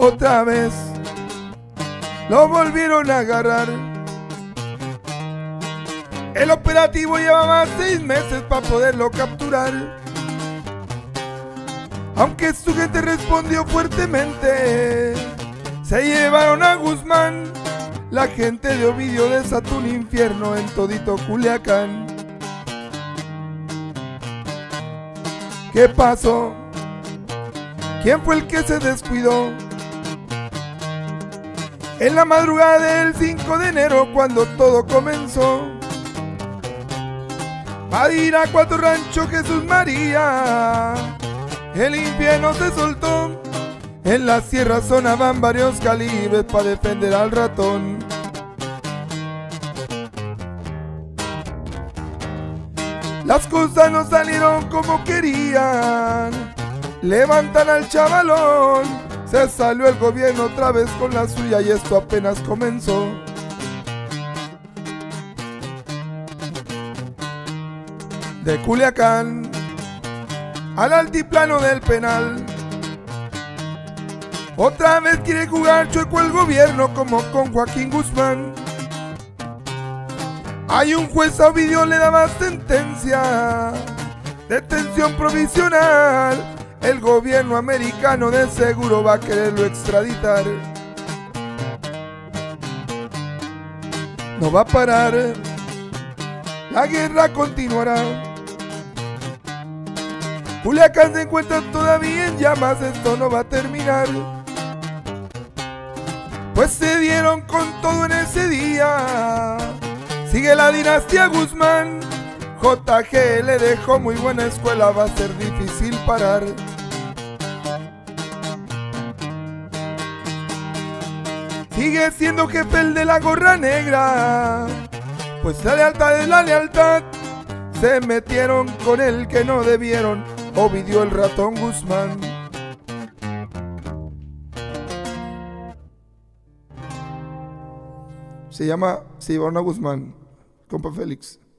Otra vez lo volvieron a agarrar. El operativo llevaba 6 meses para poderlo capturar. Aunque su gente respondió fuertemente, se llevaron a Guzmán. La gente de Ovidio desató un infierno en todito Culiacán. ¿Qué pasó? ¿Quién fue el que se descuidó? En la madrugada del 5 de enero, cuando todo comenzó, va a ir a Cuatro Rancho Jesús María. El infierno se soltó. En la sierra sonaban varios calibres para defender al ratón. Las cosas no salieron como querían. Levantan al chavalón. Se salió el gobierno otra vez con la suya y esto apenas comenzó. De Culiacán al altiplano del Penal, otra vez quiere jugar chueco el gobierno como con Joaquín Guzmán. Hay un juez a Ovidio le daba sentencia, detención provisional. El gobierno americano de seguro va a quererlo extraditar. No va a parar, la guerra continuará. Culiacán se encuentra todavía en llamas, esto no va a terminar. Pues se dieron con todo en ese día. Sigue la dinastía Guzmán. JG le dejó muy buena escuela, va a ser difícil parar. Sigue siendo jefe el de la gorra negra, pues la lealtad es la lealtad. Se metieron con el que no debieron, Ovidio el ratón Guzmán. Se llama Silvano Guzmán, compa Félix.